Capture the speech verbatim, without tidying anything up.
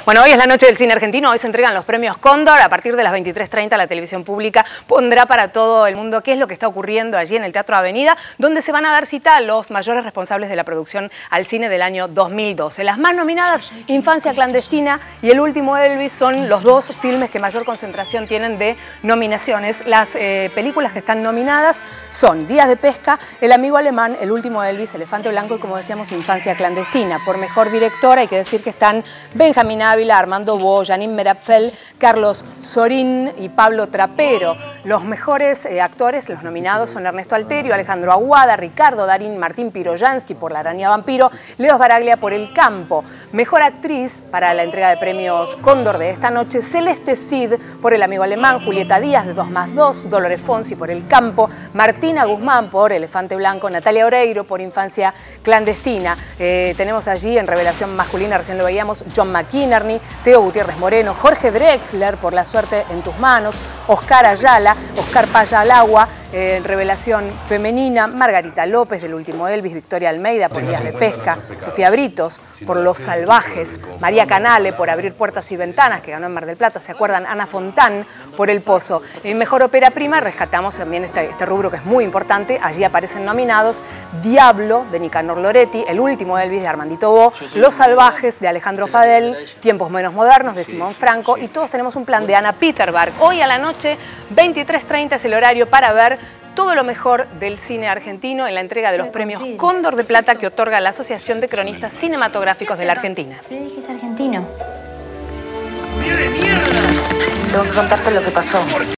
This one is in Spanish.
Bueno, hoy es la noche del cine argentino, hoy se entregan los premios Cóndor. A partir de las veintitrés treinta la televisión pública pondrá para todo el mundo qué es lo que está ocurriendo allí en el Teatro Avenida, donde se van a dar cita a los mayores responsables de la producción al cine del año dos mil doce. Las más nominadas, Infancia clandestina y El último Elvis, son los dos filmes que mayor concentración tienen de nominaciones. Las eh, películas que están nominadas son Días de pesca, El amigo alemán, El último Elvis, Elefante blanco y, como decíamos, Infancia clandestina. Por mejor director hay que decir que están Benjamín Ávila, Armando Bo, Janine Merapfel, Carlos Sorín y Pablo Trapero. Los mejores eh, actores, los nominados, son Ernesto Alterio, Alejandro Aguada, Ricardo Darín, Martín Piroyansky por La araña vampiro, Leo Sbaraglia por El campo. Mejor actriz para la entrega de premios Cóndor de esta noche, Celeste Cid por El amigo alemán, Julieta Díaz de dos más dos, Dolores Fonsi por El campo, Martina Guzmán por Elefante blanco, Natalia Oreiro por Infancia clandestina. Eh, tenemos allí en revelación masculina, recién lo veíamos, John McInerney, Teo Gutiérrez Moreno, Jorge Drexler por La suerte en tus manos, Oscar Ayala, Oscar Paya al agua, en eh, revelación femenina, Margarita López del último Elvis, Victoria Almeida por Días de pesca, Sofía Britos por Los salvajes, María Canale por Abrir puertas y ventanas, que ganó en Mar del Plata, ¿se acuerdan? Ana Fontán por El pozo. En mejor ópera prima rescatamos también este, este rubro que es muy importante. Allí aparecen nominados Diablo de Nicanor Loretti, El último Elvis de Armandito Bo, Los salvajes de Alejandro Fadel, Tiempos menos modernos de Simón Franco, y todos tenemos un plan de Ana Peterberg. Hoy a la noche, veintitrés treinta es el horario para ver todo lo mejor del cine argentino en la entrega de los premios Cóndor de Plata que otorga la Asociación de Cronistas Cinematográficos de la Argentina. Pero dije es argentino. ¡Día de mierda! Tengo que contarte lo que pasó.